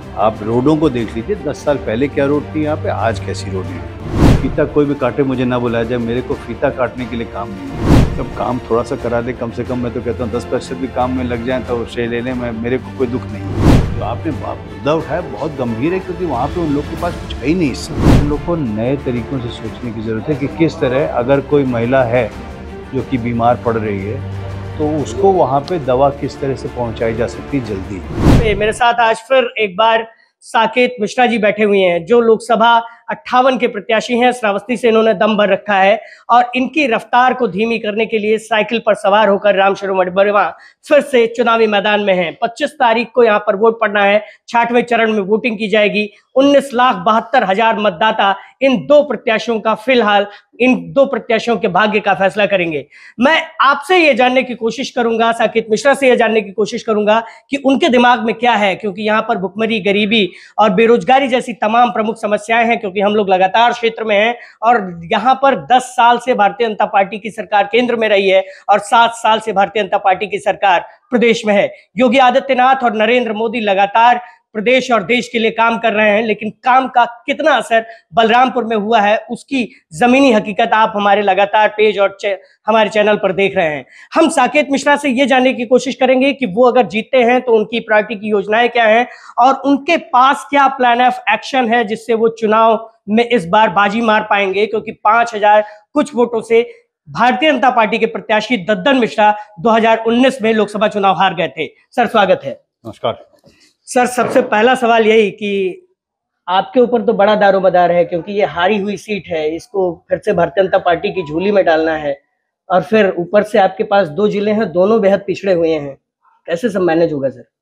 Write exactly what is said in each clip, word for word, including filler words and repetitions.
आप रोडों को देख लीजिए, दस साल पहले क्या रोड थी यहाँ पे, आज कैसी रोड है। फीता कोई भी काटे मुझे ना बुलाया जाए, मेरे को फीता काटने के लिए काम नहीं। सब काम थोड़ा सा करा दे, कम से कम मैं तो कहता हूँ दस प्रतिशत भी काम में लग जाए तो श्रेय ले लें, मैं मेरे को कोई दुख नहीं। तो आपने मुद्दा उठाया बहुत गंभीर है, क्योंकि वहाँ पे उन लोग के पास कुछ है ही नहीं। इससे उन लोग को नए तरीकों से सोचने की जरूरत है कि किस तरह अगर कोई महिला है जो कि बीमार पड़ रही है तो उसको वहाँ पे दवा किस तरह से पहुँचाई जा सकती है जल्दी। मेरे साथ आज फिर एक बार साकेत मिश्रा जी बैठे हुए हैं, जो लोकसभा अट्ठावन के प्रत्याशी हैं। श्रावस्ती से इन्होंने दम भर रखा है और इनकी रफ्तार को धीमी करने के लिए साइकिल पर सवार होकर रामशरण वर्मा फिर से चुनावी मैदान में हैं। पच्चीस तारीख को यहाँ पर वोट पड़ना है, छठवें चरण में वोटिंग की जाएगी। उन्नीस लाख बहत्तर हजार मतदाता इन दो प्रत्याशियों का फिलहाल इन दो प्रत्याशियों के भाग्य का फैसला करेंगे। मैं आपसे ये जानने की कोशिश करूंगा, साकेत मिश्रा से ये जानने की कोशिश करूंगा कि उनके दिमाग में क्या है, क्योंकि यहाँ पर भुखमरी, गरीबी और बेरोजगारी जैसी तमाम प्रमुख समस्याएं हैं। क्योंकि हम लोग लगातार क्षेत्र में हैं और यहाँ पर दस साल से भारतीय जनता पार्टी की सरकार केंद्र में रही है और सात साल से भारतीय जनता पार्टी की सरकार प्रदेश में है। योगी आदित्यनाथ और नरेंद्र मोदी लगातार प्रदेश और देश के लिए काम कर रहे हैं, लेकिन काम का कितना असर बलरामपुर में हुआ है उसकी जमीनी हकीकत आप हमारे लगातार पेज और चे, हमारे चैनल पर देख रहे हैं। हम साकेत मिश्रा से ये जानने की कोशिश करेंगे कि वो अगर जीतते हैं तो उनकी पार्टी की योजनाएं क्या हैं और उनके पास क्या प्लान ऑफ एक्शन है जिससे वो चुनाव में इस बार बाजी मार पाएंगे। क्योंकि पांच हजार कुछ वोटों से भारतीय जनता पार्टी के प्रत्याशी दद्दन मिश्रा दो हजार उन्नीस में लोकसभा चुनाव हार गए थे। सर, स्वागत है। नमस्कार सर, सबसे पहला सवाल यही कि आपके ऊपर तो बड़ा दारोमदार है, क्योंकि ये हारी हुई सीट है, इसको फिर से भारतीय जनता पार्टी की झोली में डालना है और फिर ऊपर से आपके पास दो जिले हैं, दोनों बेहद पिछड़े हुए हैं। कैसे सब मैनेज होगा सर?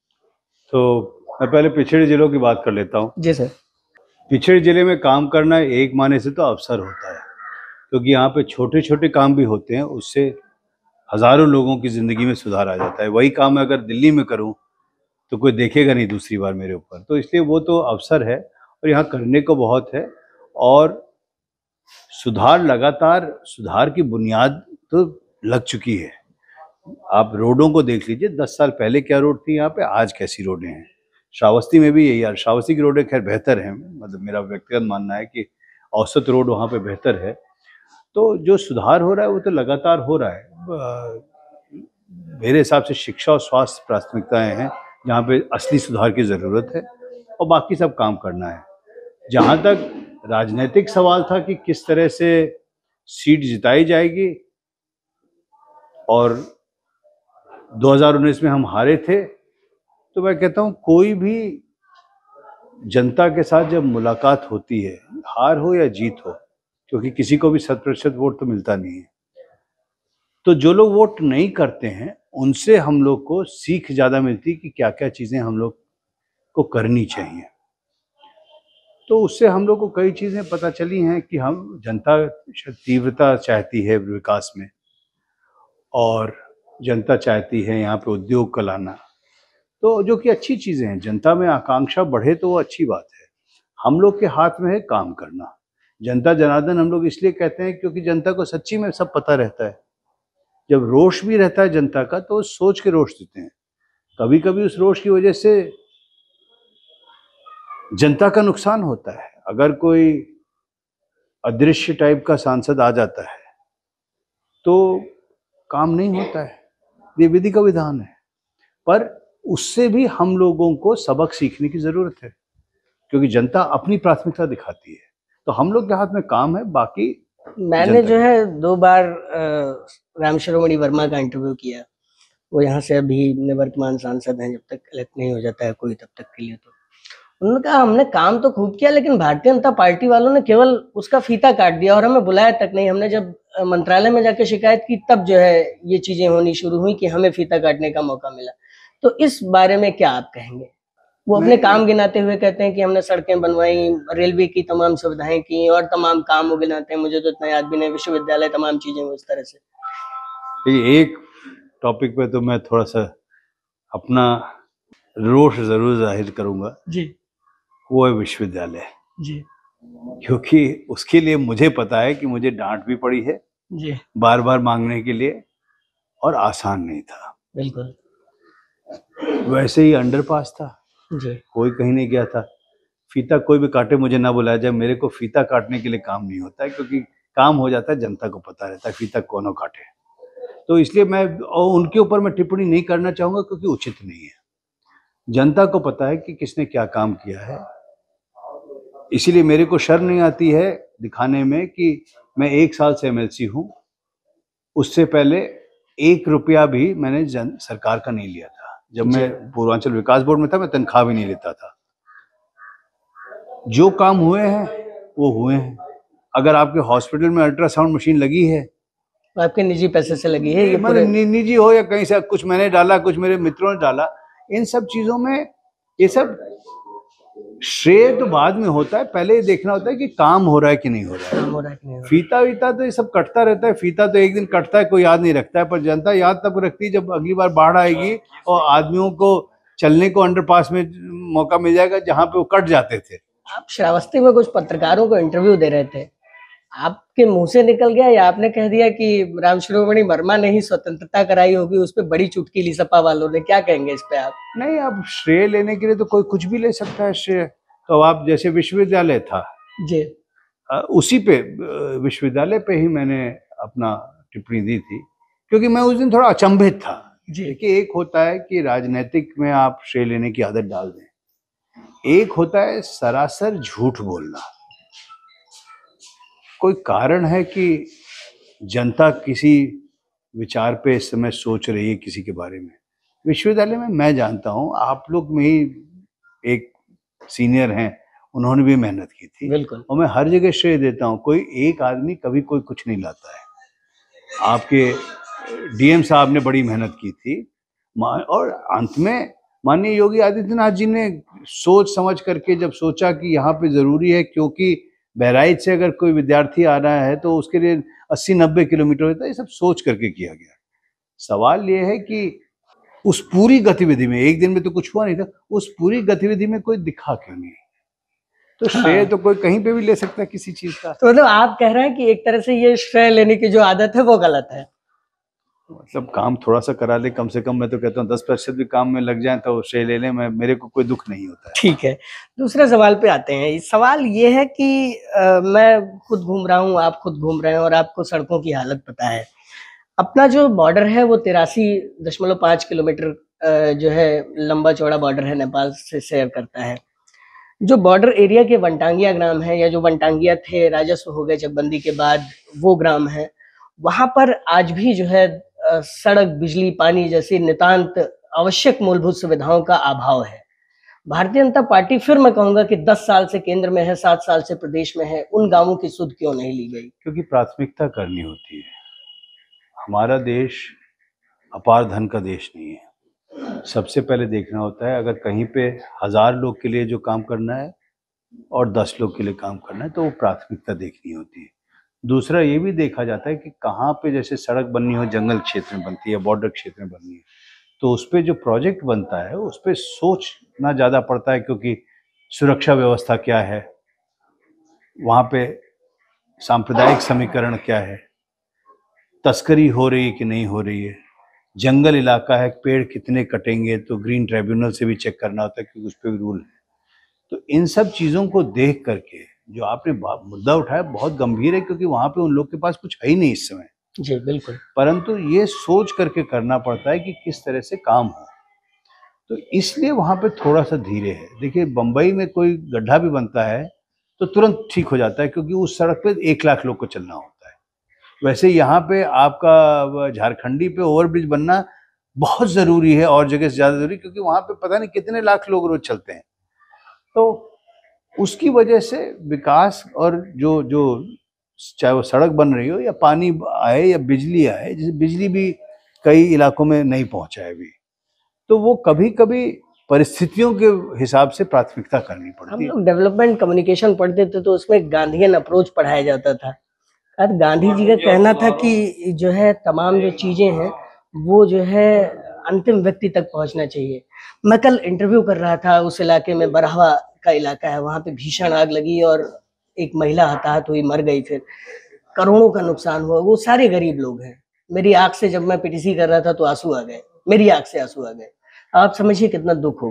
तो मैं पहले पिछड़े जिलों की बात कर लेता हूँ। जी सर। पिछड़े जिले में काम करना एक माने से तो अवसर होता है, क्योंकि यहाँ पे छोटे छोटे काम भी होते हैं, उससे हजारों लोगों की जिंदगी में सुधार आ जाता है। वही काम मैं अगर दिल्ली में करूँ तो कोई देखेगा नहीं दूसरी बार मेरे ऊपर, तो इसलिए वो तो अवसर है और यहाँ करने को बहुत है। और सुधार लगातार, सुधार की बुनियाद तो लग चुकी है। आप रोडों को देख लीजिए, दस साल पहले क्या रोड थी यहाँ पे, आज कैसी रोडें हैं। श्रावस्ती में भी यही यार, श्रावस्ती की रोडें खैर बेहतर हैं, मतलब मेरा व्यक्तिगत मानना है कि औसत रोड वहाँ पे बेहतर है। तो जो सुधार हो रहा है वो तो लगातार हो रहा है। मेरे हिसाब से शिक्षा और स्वास्थ्य प्राथमिकताएं हैं जहाँ पे असली सुधार की ज़रूरत है, और बाकी सब काम करना है। जहाँ तक राजनीतिक सवाल था कि किस तरह से सीट जिताई जाएगी, और दो हज़ार उन्नीस में हम हारे थे, तो मैं कहता हूँ कोई भी जनता के साथ जब मुलाकात होती है, हार हो या जीत हो, क्योंकि किसी को भी शत प्रतिशत वोट तो मिलता नहीं है, तो जो लोग वोट नहीं करते हैं उनसे हम लोग को सीख ज़्यादा मिलती कि क्या क्या चीज़ें हम लोग को करनी चाहिए। तो उससे हम लोग को कई चीज़ें पता चली हैं कि हम जनता तीव्रता चाहती है विकास में, और जनता चाहती है यहाँ पे उद्योग का लाना, तो जो कि अच्छी चीज़ें हैं। जनता में आकांक्षा बढ़े तो वो अच्छी बात है। हम लोग के हाथ में है काम करना। जनता जनार्दन हम लोग इसलिए कहते हैं क्योंकि जनता को सच्ची में सब पता रहता है। जब रोष भी रहता है जनता का तो सोच के रोष देते हैं। कभी कभी उस रोष की वजह से जनता का नुकसान होता है। अगर कोई अदृश्य टाइप का सांसद आ जाता है तो काम नहीं होता है, ये विधि का विधान है। पर उससे भी हम लोगों को सबक सीखने की जरूरत है, क्योंकि जनता अपनी प्राथमिकता दिखाती है। तो हम लोग के हाथ में काम है। बाकी मैंने जो है दो बार रामशरण वर्मा का इंटरव्यू किया, वो यहाँ से अभी निवर्तमान सांसद हैं, जब तक इलेक्ट नहीं हो जाता है कोई तब तक के लिए। तो उन्होंने कहा हमने काम तो खूब किया, लेकिन भारतीय जनता पार्टी वालों ने केवल उसका फीता काट दिया और हमें बुलाया तक नहीं। हमने जब मंत्रालय में जाकर शिकायत की तब जो है ये चीजें होनी शुरू हुई कि हमें फीता काटने का मौका मिला। तो इस बारे में क्या आप कहेंगे? वो अपने काम गिनाते हुए कहते हैं कि हमने सड़कें बनवाई, रेलवे की तमाम सुविधाएं की और तमाम काम वो गिनाते हैं, मुझे तो इतना याद भी नहीं, विश्वविद्यालय, तमाम चीजें उस तरह से। एक टॉपिक पे तो मैं थोड़ा सा अपना रोष जरूर जाहिर करूंगा जी। वो है विश्वविद्यालय जी। क्योंकि उसके लिए मुझे पता है कि मुझे डांट भी पड़ी है जी, बार बार मांगने के लिए, और आसान नहीं था। बिल्कुल। वैसे ही अंडरपास था, जी। कोई कहीं नहीं गया था। फीता कोई भी काटे मुझे ना बुलाया जाए, मेरे को फीता काटने के लिए काम नहीं होता है, क्योंकि काम हो जाता है, जनता को पता रहता है फीता कौन काटे। तो इसलिए मैं और उनके ऊपर मैं टिप्पणी नहीं करना चाहूँगा, क्योंकि उचित नहीं है। जनता को पता है कि किसने क्या काम किया है, इसीलिए मेरे को शर्म नहीं आती है दिखाने में कि मैं एक साल से एमएलसी हूँ। उससे पहले एक रुपया भी मैंने जन सरकार का नहीं लिया था। जब मैं पूर्वांचल विकास बोर्ड में था, मैं तनख्वाह भी नहीं लेता था। जो काम हुए हैं वो हुए हैं। अगर आपके हॉस्पिटल में अल्ट्रासाउंड मशीन लगी है, तो आपके निजी पैसे से लगी है ये मतलब पूरे? नि, निजी हो या कहीं से, कुछ मैंने डाला, कुछ मेरे मित्रों ने डाला, इन सब चीजों में ये सब श्रेय तो बाद में होता है, पहले ये देखना होता है कि काम हो रहा है कि नहीं हो रहा है। हो रहा है कि नहीं हो रहा? फीता वीता तो ये सब कटता रहता है, फीता तो एक दिन कटता है, कोई याद नहीं रखता है, पर जनता याद तब रखती है जब अगली बार बाढ़ आएगी और आदमियों को चलने को अंडरपास में मौका मिल जाएगा जहां पे वो कट जाते थे। आप श्रावस्ती में कुछ पत्रकारों को इंटरव्यू दे रहे थे, आपके मुंह से निकल गया या आपने कह दिया कि राम शिरोमणि वर्मा ने ही स्वतंत्रता कराई होगी, उस पर बड़ी चुटकी ली सपा वालों ने? क्या कहेंगे इस पे आप? नहीं, अब श्रेय लेने के लिए तो कोई कुछ भी ले सकता है श्रेय। तो आप जैसे विश्वविद्यालय था जी, उसी पे विश्वविद्यालय पे ही मैंने अपना टिप्पणी दी थी, क्योंकि मैं उस दिन थोड़ा अचंभित था। देखिए, एक होता है कि राजनीतिक में आप श्रेय लेने की आदत डाल दें, एक होता है सरासर झूठ बोलना। कोई कारण है कि जनता किसी विचार पे इस समय सोच रही है किसी के बारे में। विश्वविद्यालय में मैं जानता हूँ, आप लोग में ही एक सीनियर हैं, उन्होंने भी मेहनत की थी। बिल्कुल। और मैं हर जगह श्रेय देता हूँ, कोई एक आदमी कभी कोई कुछ नहीं लाता है। आपके डीएम साहब ने बड़ी मेहनत की थी, और अंत में माननीय योगी आदित्यनाथ जी ने सोच समझ करके जब सोचा कि यहाँ पे जरूरी है, क्योंकि बहराइच से अगर कोई विद्यार्थी आ रहा है तो उसके लिए अस्सी नब्बे किलोमीटर होता है, ये सब सोच करके किया गया। सवाल ये है कि उस पूरी गतिविधि में, एक दिन में तो कुछ हुआ नहीं था, उस पूरी गतिविधि में कोई दिखा क्यों नहीं? तो श्रेय तो कोई कहीं पे भी ले सकता है किसी चीज का। तो मतलब आप कह रहे हैं कि एक तरह से ये श्रेय लेने की जो आदत है वो गलत है? मतलब काम थोड़ा सा करा ले, कम से कम मैं तो कहता हूँ दस प्रतिशत भी काम में लग जाए तो श्रेय ले लें, मैं मेरे को कोई दुख नहीं होता है। ठीक है, दूसरे सवाल पे आते हैं। सवाल ये है कि आ, मैं खुद घूम रहा हूँ, आप खुद घूम रहे हैं और आपको सड़कों की हालत पता है। अपना जो बॉर्डर है वो तिरासी दशमलव पाँच किलोमीटर जो है लंबा चौड़ा बॉर्डर है, नेपाल से शेयर करता है। जो बॉर्डर एरिया के वनटांगिया ग्राम है, या जो वनटांगिया थे, राजस्व हो गए चकबंदी के बाद, वो ग्राम है, वहां पर आज भी जो है सड़क, बिजली, पानी जैसी नितांत आवश्यक मूलभूत सुविधाओं का अभाव है। भारतीय जनता पार्टी, फिर मैं कहूंगा कि दस साल से केंद्र में है, सात साल से प्रदेश में है, उन गांवों की सुध क्यों नहीं ली गई? क्योंकि प्राथमिकता करनी होती है। हमारा देश अपार धन का देश नहीं है। सबसे पहले देखना होता है, अगर कहीं पे हजार लोग के लिए जो काम करना है और दस लोग के लिए काम करना है, तो वो प्राथमिकता देखनी होती है। दूसरा ये भी देखा जाता है कि कहाँ पे जैसे सड़क बननी हो, जंगल क्षेत्र में बनती है, बॉर्डर क्षेत्र में बननी है, तो उस पर जो प्रोजेक्ट बनता है उस पर सोचना ज़्यादा पड़ता है, क्योंकि सुरक्षा व्यवस्था क्या है, वहाँ पे सांप्रदायिक समीकरण क्या है, तस्करी हो रही है कि नहीं हो रही है, जंगल इलाका है, पेड़ कितने कटेंगे, तो ग्रीन ट्राइब्यूनल से भी चेक करना होता है, क्योंकि उस पर भी रूल है। तो इन सब चीज़ों को देख करके जो आपने मुद्दा उठाया बहुत गंभीर है, क्योंकि वहां पे उन लोग के पास कुछ है ही नहीं इस समय। जी बिल्कुल। परंतु ये सोच करके करना पड़ता है कि किस तरह से काम हो, तो इसलिए वहां पे थोड़ा सा धीरे है। देखिए, बंबई में कोई गड्ढा भी बनता है तो तुरंत ठीक हो जाता है, क्योंकि उस सड़क पे एक लाख लोग को चलना होता है। वैसे यहाँ पे आपका झारखंडी पे ओवरब्रिज बनना बहुत जरूरी है, और जगह से ज्यादा जरूरी, क्योंकि वहां पे पता नहीं कितने लाख लोग रोज चलते हैं। तो उसकी वजह से विकास, और जो जो चाहे वो सड़क बन रही हो या पानी आए या बिजली आए, जैसे बिजली भी कई इलाकों में नहीं पहुंचा है अभी, तो वो कभी कभी परिस्थितियों के हिसाब से प्राथमिकता करनी पड़ती है। हम लोग डेवलपमेंट कम्युनिकेशन पढ़ते थे तो उसमें गांधीयन अप्रोच पढ़ाया जाता था। और गांधी जी का कहना था कि जो है तमाम जो चीजें हैं वो जो है अंतिम व्यक्ति तक पहुंचना चाहिए। मैं कल इंटरव्यू कर रहा था, उस इलाके में बरहवा का इलाका है, वहां पे भीषण आग लगी और एक महिला हताहत हुई, मर गई, फिर करोड़ों का नुकसान हुआ। वो सारे गरीब लोग हैं। मेरी आंख से जब मैं पीटीसी कर रहा था तो आंसू आ गए, मेरी आंख से आंसू आ गए। आप समझिए कितना दुख होगा।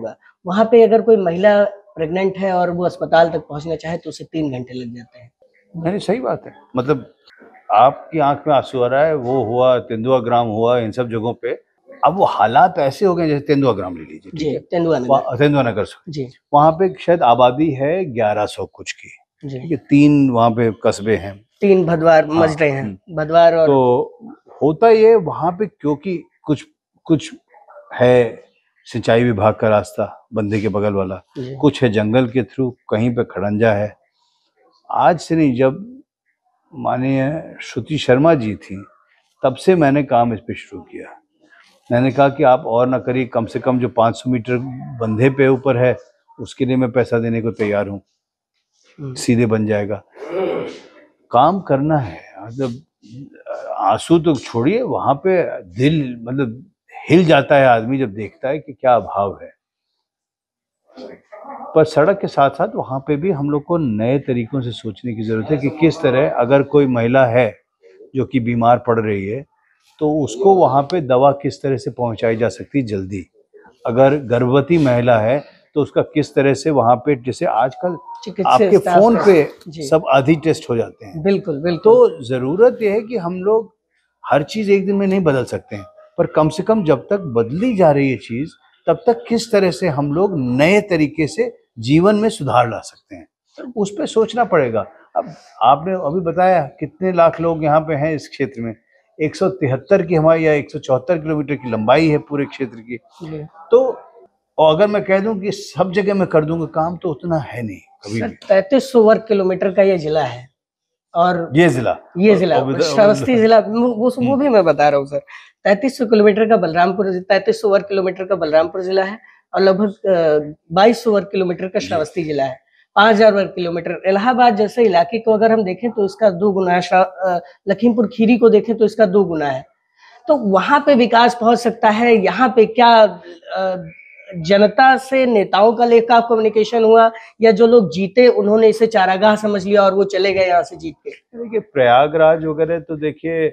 वहाँ पे अगर कोई महिला प्रेग्नेंट है और वो अस्पताल तक पहुँचना चाहे तो उसे तीन घंटे लग जाते हैं। नहीं, सही बात है। मतलब आपकी आंख में आंसू आ रहा है, वो हुआ, तेंदुआ ग्राम हुआ, इन सब जगहों पे अब वो हालात ऐसे हो गए, जैसे तेंदुआ ग्राम ले लीजिए, ठीक जी, है, तेंदुआ नगर। वहाँ- तेंदुआ नगर से जी वहाँ पे शायद आबादी है ग्यारह सौ कुछ की, जी, ठीक है, तीन वहाँ पे कस्बे हैं, तीन भदवार हाँ, मज रहे हैं, हम्म। भदवार और तो होता ये वहाँ पे, क्योंकि कुछ कुछ है सिंचाई विभाग का रास्ता बंदे के बगल वाला, जी कुछ है जंगल के थ्रू, कहीं पे खड़ंजा है। आज से नहीं, जब माननीय श्रुति शर्मा जी थी तब से मैंने काम इस पे शुरू किया। मैंने कहा कि आप और ना करिए, कम से कम जो पाँच सौ मीटर बंधे पे ऊपर है उसके लिए मैं पैसा देने को तैयार हूँ, हम्म, सीधे बन जाएगा। काम करना है, मतलब आंसू तो छोड़िए, वहां पे दिल मतलब हिल जाता है आदमी जब देखता है कि क्या अभाव है। पर सड़क के साथ साथ वहां पे भी हम लोग को नए तरीकों से सोचने की जरूरत है कि किस तरह, अगर कोई महिला है जो कि बीमार पड़ रही है तो उसको वहां पे दवा किस तरह से पहुंचाई जा सकती है जल्दी। अगर गर्भवती महिला है तो उसका किस तरह से वहां पे, जैसे आजकल चिकित्सा आपके स्टाफ फोन का- पे जी सब आधी टेस्ट हो जाते हैं। बिल्कुल बिल्कुल। तो जरूरत यह है कि हम लोग हर चीज एक दिन में नहीं बदल सकते हैं, पर कम से कम जब तक बदली जा रही है चीज, तब तक किस तरह से हम लोग नए तरीके से जीवन में सुधार ला सकते हैं, उस पर सोचना पड़ेगा। अब आपने अभी बताया कितने लाख लोग यहाँ पे हैं इस क्षेत्र में, एक सौ तिहत्तर की हमारी या एक सौ चौहत्तर किलोमीटर की लंबाई है पूरे क्षेत्र की। जी। तो और अगर मैं कह दूं कि सब जगह मैं कर दूंगा काम, तो उतना है नहीं कभी सर भी। तैतीस सौ वर्ग किलोमीटर का ये जिला है और ये जिला ये और- जिला और- श्रावस्ती जिला वो वो वो भी मैं बता रहा हूँ सर। तैतीस सौ किलोमीटर का बलरामपुर, तैतीस सौ वर्ग किलोमीटर का बलरामपुर जिला है और लगभग बाईस सौ वर्ग किलोमीटर का श्रावस्ती जिला है। पांच हजार वर्ग किलोमीटर इलाहाबाद जैसे इलाके को अगर हम देखें तो इसका दो गुना है। श्रा- अ, लखीमपुर खीरी को देखें तो इसका दो गुना है। तो वहां पे विकास पहुंच सकता है। यहाँ पे क्या अ, जनता से नेताओं का लेखा कम्युनिकेशन हुआ या जो लोग जीते उन्होंने इसे चारागाह समझ लिया और वो चले गए यहाँ से जीत के? देखिए प्रयागराज वगैरह तो देखिए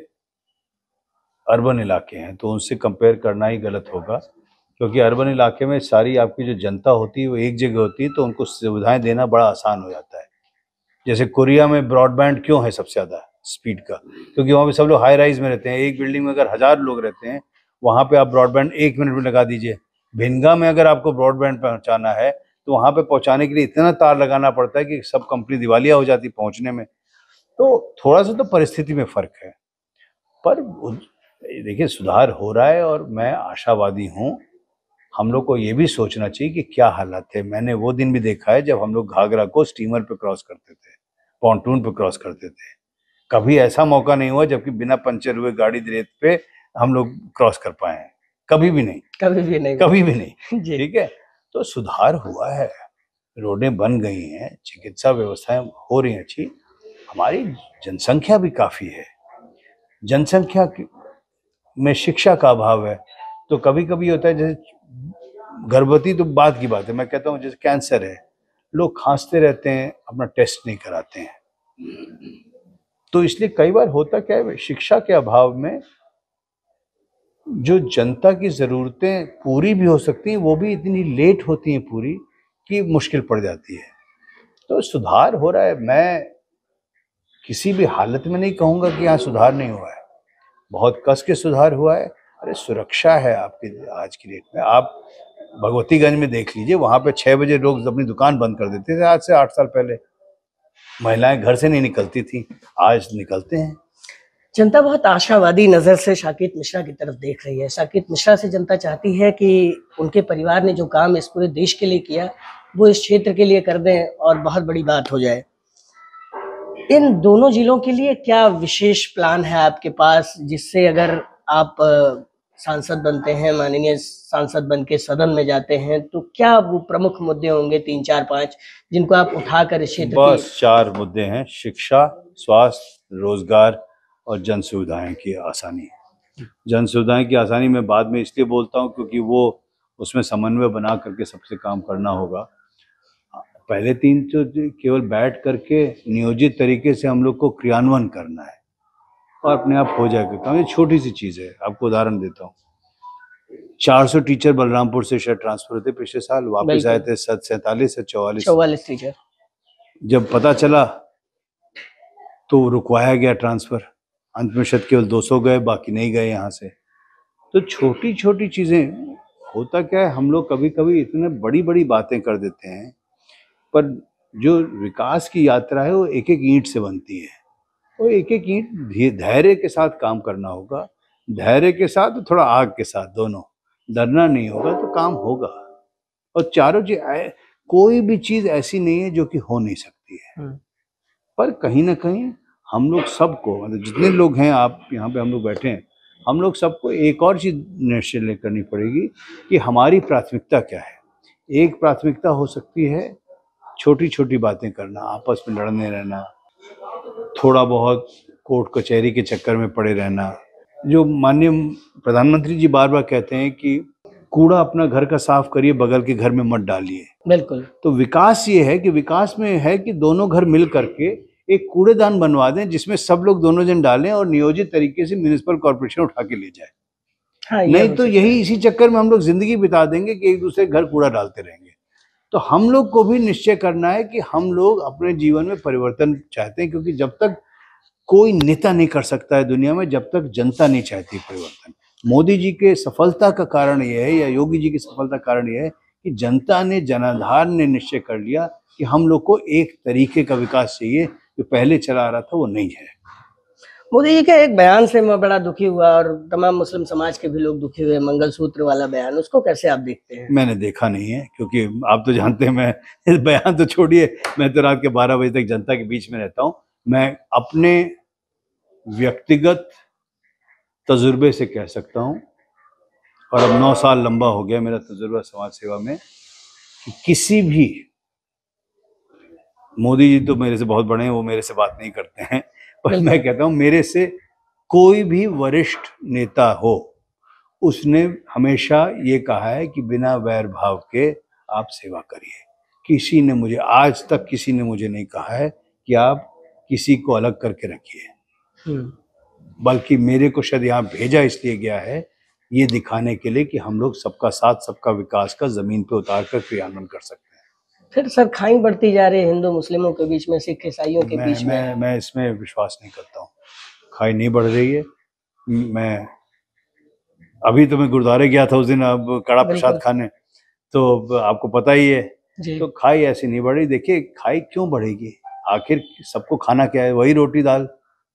अर्बन इलाके हैं, तो उनसे कंपेयर करना ही गलत होगा, क्योंकि अर्बन इलाके में सारी आपकी जो जनता होती है वो एक जगह होती है, तो उनको सुविधाएं देना बड़ा आसान हो जाता है। जैसे कोरिया में ब्रॉडबैंड क्यों है सबसे ज़्यादा स्पीड का, क्योंकि वहाँ पे सब लोग हाई राइज में रहते हैं। एक बिल्डिंग में अगर हज़ार लोग रहते हैं, वहाँ पे आप ब्रॉडबैंड एक मिनट में लगा दीजिए। भिनगा में अगर आपको ब्रॉडबैंड पहुँचाना है तो वहाँ पे पहुँचाने के लिए इतना तार लगाना पड़ता है कि सब कंपनी दिवालिया हो जाती पहुँचने में। तो थोड़ा सा तो परिस्थिति में फ़र्क है, पर देखिए सुधार हो रहा है और मैं आशावादी हूँ। हम लोग को ये भी सोचना चाहिए कि क्या हालात थे। मैंने वो दिन भी देखा है जब हम लोग घाघरा को स्टीमर पे क्रॉस करते थे, पॉन्टून पे क्रॉस करते थे। कभी ऐसा मौका नहीं हुआ जबकि बिना पंचर हुए गाड़ी रेत पे हम लोग क्रॉस कर पाए हैं, कभी भी नहीं, कभी भी नहीं कभी भी नहीं। जी ठीक है, तो सुधार हुआ है, रोडें बन गई हैं, चिकित्सा व्यवस्थाएं हो रही हैं अच्छी। हमारी जनसंख्या भी काफी है, जनसंख्या की- में शिक्षा का अभाव है। तो कभी कभी होता है, जैसे गर्भवती तो बात की बात है, मैं कहता हूँ जैसे कैंसर है, लोग खांसते रहते हैं, अपना टेस्ट नहीं कराते हैं। तो इसलिए कई बार होता क्या है, शिक्षा के अभाव में जो जनता की जरूरतें पूरी भी हो सकती हैं, वो भी इतनी लेट होती हैं पूरी कि मुश्किल पड़ जाती है। तो सुधार हो रहा है। मैं किसी भी हालत में नहीं कहूँगा कि यहाँ सुधार नहीं हुआ है, बहुत कस के सुधार हुआ है। अरे सुरक्षा है आपके आज की डेट में। आप भगवतीगंज में देख लीजिए, वहाँ पे छः बजे लोग अपनी दुकान बंद कर देते थे आज से आठ साल पहले। महिलाएं घर से नहीं निकलती थी, आज निकलते हैं। जनता बहुत आशावादी नजर से साकेत मिश्रा की तरफ देख रही है। साकेत मिश्रा से जनता चाहती है कि उनके परिवार ने जो काम इस पूरे देश के लिए किया वो इस क्षेत्र के लिए कर दें और बहुत बड़ी बात हो जाए। इन दोनों जिलों के लिए क्या विशेष प्लान है आपके पास, जिससे अगर आप अ, सांसद बनते हैं, माननीय सांसद बन के सदन में जाते हैं, तो क्या वो प्रमुख मुद्दे होंगे तीन चार पांच जिनको आप उठाकर इस क्षेत्र की? बस चार मुद्दे हैं: शिक्षा, स्वास्थ्य, रोजगार और जन सुविधाएं की आसानी। जन सुविधाएं की आसानी मैं बाद में इसलिए बोलता हूं क्योंकि वो उसमें समन्वय बना करके सबसे काम करना होगा। पहले तीन तो केवल बैठ करके नियोजित तरीके से हम लोग को क्रियान्वयन करना है और अपने आप हो जाएगा काम। ये छोटी सी चीज़ है, आपको उदाहरण देता हूँ। चार सौ टीचर बलरामपुर से शायद ट्रांसफर होते पिछले साल, वापस बिल्कुल। आए थे सैंतालीस से चौवालीस। चौवालीस टीचर। जब पता चला तो रुकवाया गया ट्रांसफर, अंत में शायद केवल दो सौ गए, बाकी नहीं गए यहाँ से। तो छोटी छोटी चीजें, होता क्या है, हम लोग कभी कभी इतने बड़ी बड़ी बातें कर देते हैं, पर जो विकास की यात्रा है वो एक एक ईंट से बनती है। वो एक एक ईंट धैर्य के साथ काम करना होगा, धैर्य के साथ थोड़ा आग के साथ, दोनों। डरना नहीं होगा तो काम होगा। और चारों चीज, कोई भी चीज ऐसी नहीं है जो कि हो नहीं सकती है, पर कहीं ना कहीं हम लोग सबको, मतलब जितने लोग हैं, आप यहाँ पे हम लोग बैठे हैं, हम लोग सबको एक और चीज निश्चय करनी पड़ेगी कि हमारी प्राथमिकता क्या है। एक प्राथमिकता हो सकती है छोटी छोटी बातें करना, आपस में लड़ने रहना, थोड़ा बहुत कोर्ट कचहरी के चक्कर में पड़े रहना। जो माननीय प्रधानमंत्री जी बार बार कहते हैं कि कूड़ा अपना घर का साफ करिए, बगल के घर में मत डालिए। बिल्कुल। तो विकास ये है कि विकास में है कि दोनों घर मिल करके एक कूड़ेदान बनवा दें जिसमें सब लोग दोनों जन डालें और नियोजित तरीके से म्युनिसिपल कॉर्पोरेशन उठा के ले जाए। हाँ, नहीं तो यही इसी चक्कर में हम लोग जिंदगी बिता देंगे कि एक दूसरे घर कूड़ा डालते रहेंगे। तो हम लोग को भी निश्चय करना है कि हम लोग अपने जीवन में परिवर्तन चाहते हैं, क्योंकि जब तक कोई नेता नहीं कर सकता है दुनिया में जब तक जनता नहीं चाहती परिवर्तन। मोदी जी के सफलता का कारण यह है, या योगी जी की सफलता का कारण यह है कि जनता ने, जनाधार ने निश्चय कर लिया कि हम लोग को एक तरीके का विकास चाहिए, जो पहले चला आ रहा था वो नहीं है। मोदी जी के एक बयान से मैं बड़ा दुखी हुआ और तमाम मुस्लिम समाज के भी लोग दुखी हुए, मंगलसूत्र वाला बयान, उसको कैसे आप देखते हैं? मैंने देखा नहीं है, क्योंकि आप तो जानते हैं, मैं इस बयान तो छोड़िए, मैं तो रात के बारह बजे तक जनता के बीच में रहता हूँ। मैं अपने व्यक्तिगत तजुर्बे से कह सकता हूँ, और अब नौ साल लंबा हो गया मेरा तजुर्बा समाज सेवा में, कि किसी भी, मोदी जी तो मेरे से बहुत बड़े हैं, वो मेरे से बात नहीं करते हैं, पर मैं कहता हूँ मेरे से कोई भी वरिष्ठ नेता हो, उसने हमेशा ये कहा है कि बिना वैर भाव के आप सेवा करिए। किसी ने मुझे, आज तक किसी ने मुझे नहीं कहा है कि आप किसी को अलग करके रखिए, बल्कि मेरे को शायद यहाँ भेजा इसलिए गया है, ये दिखाने के लिए कि हम लोग सबका साथ, सबका विकास का जमीन पे उतार कर क्रियान्वयन कर सकते हैं। फिर सर खाई बढ़ती जा रही है हिंदू मुस्लिमों के बीच में, सिख ईसाइयों के मैं, बीच में। मैं मैं इसमें विश्वास नहीं करता हूँ। खाई नहीं बढ़ रही है। मैं अभी तो मैं गुरुद्वारे गया था उस दिन, अब कड़ा प्रसाद खाने, तो आपको पता ही है, तो खाई ऐसी नहीं बढ़ी। देखिए खाई क्यों बढ़ेगी, आखिर सबको खाना क्या है, वही रोटी दाल।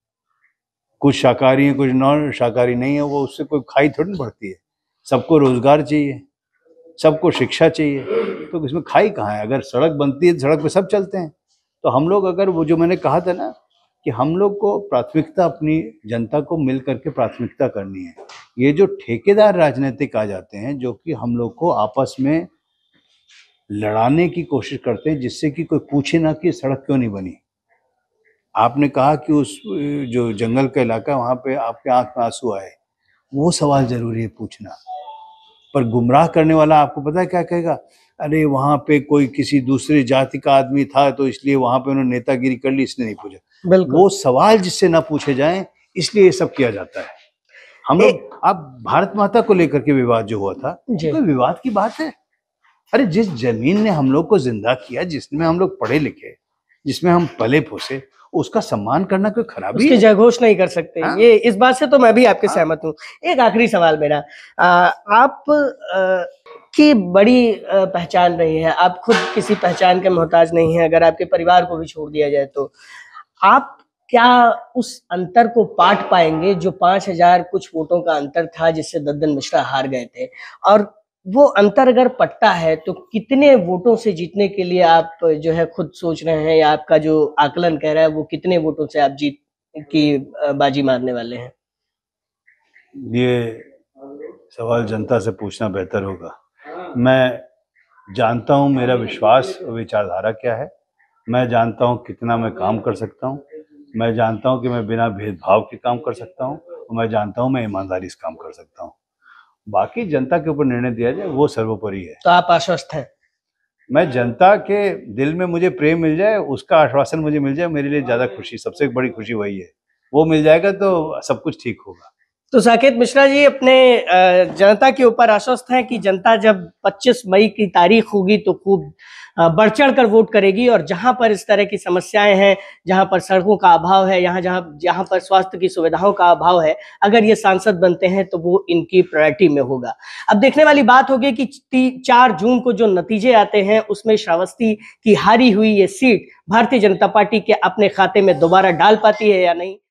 कुछ शाकाहारी है, कुछ नॉन शाकाहारी नहीं है, वो उससे कोई खाई थोड़ी बढ़ती है। सबको रोजगार चाहिए, सबको शिक्षा चाहिए, तो इसमें खाई कहाँ है? अगर सड़क बनती है, सड़क पे सब चलते हैं। तो हम लोग, अगर वो जो मैंने कहा था ना कि हम लोग को प्राथमिकता अपनी जनता को मिल करके प्राथमिकता करनी है। ये जो ठेकेदार राजनीतिक आ जाते हैं, जो कि हम लोग को आपस में लड़ाने की कोशिश करते हैं, जिससे कि कोई पूछे ना कि सड़क क्यों नहीं बनी। आपने कहा कि उस जो जंगल का इलाका, वहाँ पे आपके आंख में आंसू आए, वो सवाल जरूरी है पूछना। पर गुमराह करने वाला आपको पता है क्या कहेगा? अरे वहाँ पे कोई किसी दूसरी जाति का आदमी था तो इसलिए वहाँ पे उन्होंने नेतागिरी कर ली, इसने नहीं पूछा। वो सवाल जिससे ना पूछे जाएं, इसलिए ये सब किया जाता है। हम लोग, आप भारत माता को लेकर के विवाद जो हुआ था, कोई विवाद की बात है? अरे जिस जमीन ने हम लोग को जिंदा किया, जिसमें हम लोग पढ़े लिखे, जिसमें हम पले पोसे, उसका सम्मान करना कोई खराबी है? उसकी जयघोष नहीं कर सकते। हाँ? ये इस बात से तो मैं भी आपके हाँ? सहमत हूँ। एक आखिरी सवाल मेरा, आ, आप आ, की बड़ी आ, पहचान रही है, आप खुद किसी पहचान के मोहताज नहीं है, अगर आपके परिवार को भी छोड़ दिया जाए तो आप क्या उस अंतर को पाट पाएंगे जो पांच हजार कुछ वोटों का अंतर था जिससे दद्दन मिश्रा हार गए थे? और वो अंतर अगर पट्टा है तो कितने वोटों से जीतने के लिए आप जो है खुद सोच रहे हैं, या आपका जो आकलन कह रहा है वो कितने वोटों से आप जीत की बाजी मारने वाले हैं? ये सवाल जनता से पूछना बेहतर होगा। मैं जानता हूँ मेरा विश्वास और विचारधारा क्या है, मैं जानता हूँ कितना मैं काम कर सकता हूँ, मैं जानता हूँ कि मैं बिना भेदभाव के काम कर सकता हूँ, और मैं जानता हूँ मैं ईमानदारी से काम कर सकता हूँ। बाकी जनता के ऊपर निर्णय दिया जाए, वो सर्वोपरि है। तो आप आश्वस्त हैं? मैं जनता के दिल में मुझे प्रेम मिल जाए, उसका आश्वासन मुझे मिल जाए, मेरे लिए ज्यादा खुशी, सबसे बड़ी खुशी वही है। वो मिल जाएगा तो सब कुछ ठीक होगा। तो साकेत मिश्रा जी अपने अ, जनता के ऊपर आश्वस्त हैं कि जनता जब पच्चीस मई की तारीख होगी तो खूब अ, बढ़ चढ़ कर वोट करेगी और जहां पर इस तरह की समस्याएं हैं, जहां पर सड़कों का अभाव है, यहाँ जहां जहां पर स्वास्थ्य की सुविधाओं का अभाव है, अगर ये सांसद बनते हैं तो वो इनकी प्रायोरिटी में होगा। अब देखने वाली बात होगी कि ती- चार जून को जो नतीजे आते हैं उसमें श्रावस्ती की हारी हुई ये सीट भारतीय जनता पार्टी के अपने खाते में दोबारा डाल पाती है या नहीं।